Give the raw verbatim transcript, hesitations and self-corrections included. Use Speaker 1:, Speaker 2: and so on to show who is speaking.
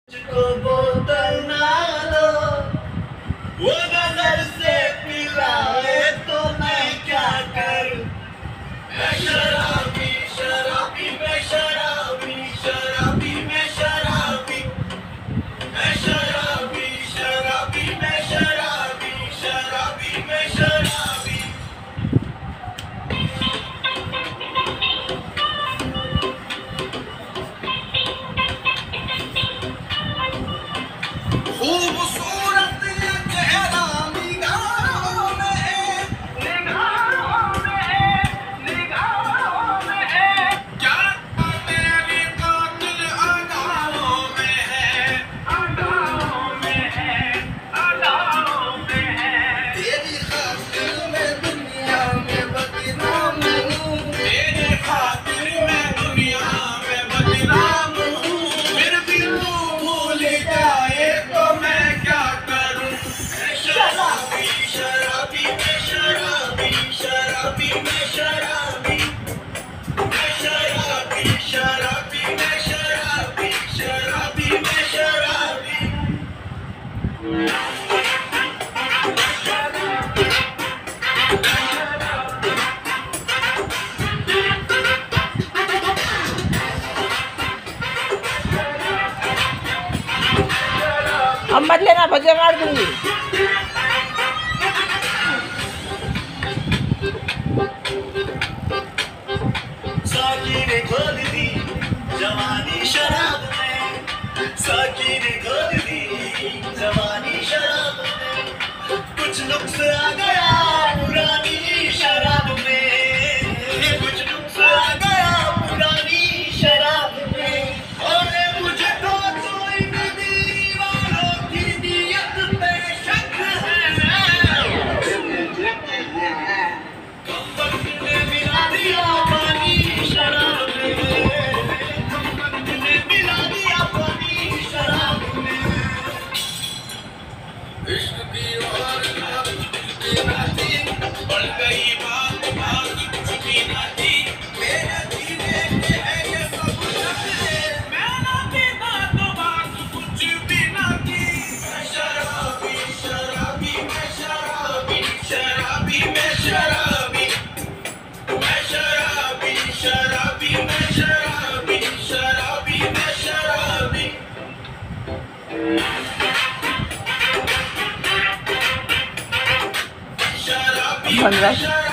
Speaker 1: मुझको बोतल ना दो, वो नजर से पिलाए तो मैं क्या करूं। मैं शराबी शराबी मैं शराबी शराबी मैं शराबी मैं शराबी शराबी मैं शराबी शराबी मैं शराबी। खूबसूरत चेहरा निगाहों में है, निगाहों में है, निगाहों में है। क्या मेरी कातिल अदाओं में है, अदाओं में है, अदाओं में है। तेरी खातिर मैं दुनिया में बदनाम हूँ, तेरी खातिर मैं दुनिया में बदनाम हूँ। फिर भी तू भूल जाए तो मैं क्या करूं। मैं शराबी शराबी मैं शराबी शराबी मैं शराबी मैं शराबी शराबी मैं शराबी शराबी मैं शराबी।
Speaker 2: अब मत लेना, भजे मार दूंगी।
Speaker 1: साकी ने खोद दी जवानी शराब में, साकी ने खोद दी जवानी शराब में। कुछ नुक्स आ गया पुरानी शराब में, कुछ नुक्स आ गया पुरानी शराब में। और मुझे तो कोई भी दीवारों की नीयत पे शक है। कम वक्त ने मिला दिया पानी शराब में, कम वक्त ने मिला दिया पानी शराब में। इश्क की और तेरा थी, बढ़ गई बात बात छुपी ना थी। मेरे जीने के है ये सब शर्तें, मैं ना पीता तो बात कुछ भी ना थी। मैं शराबी शराबी मैं शराबी शराबी मैं शराबी मैं शराबी शराबी मैं शराबी शराबी मैं शराबी। शराबी
Speaker 2: पंद्रह